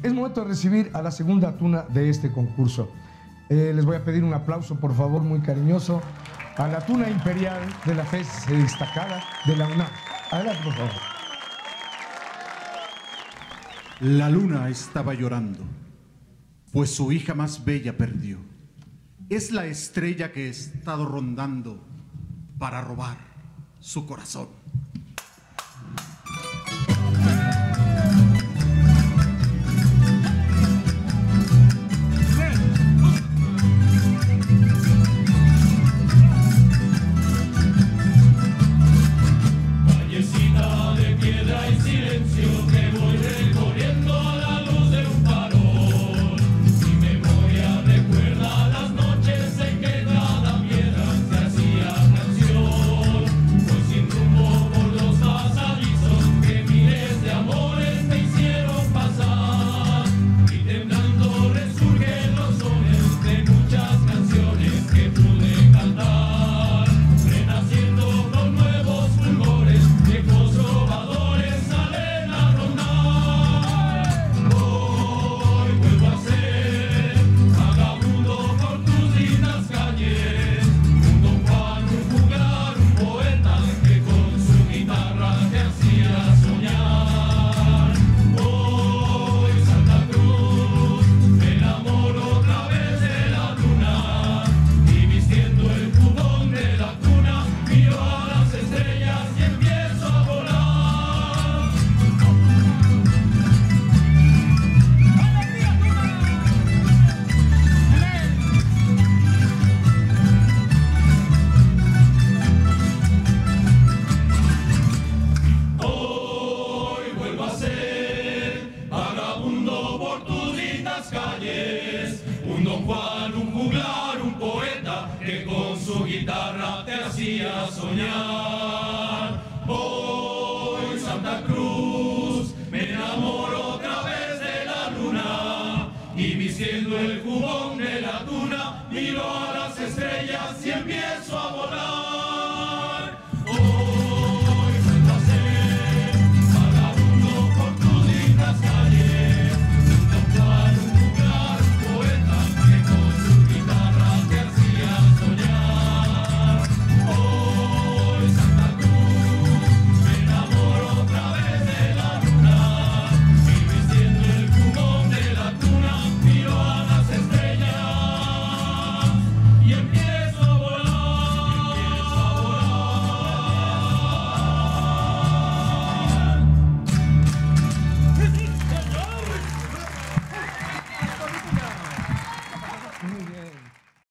es momento de recibir a la segunda tuna de este concurso. Les voy a pedir un aplauso, por favor, muy cariñoso, a la tuna imperial de la FES destacada de la UNAM. Adelante, por favor. La luna estaba llorando, pues su hija más bella perdió. Es la estrella que he estado rondando para robar su corazón. Un Don Juan, un juglar, un poeta que con su guitarra te hacía soñar. Voy Santa Cruz, me enamoro otra vez de la luna y vistiendo el jubón de la tuna miro a las estrellas y empiezo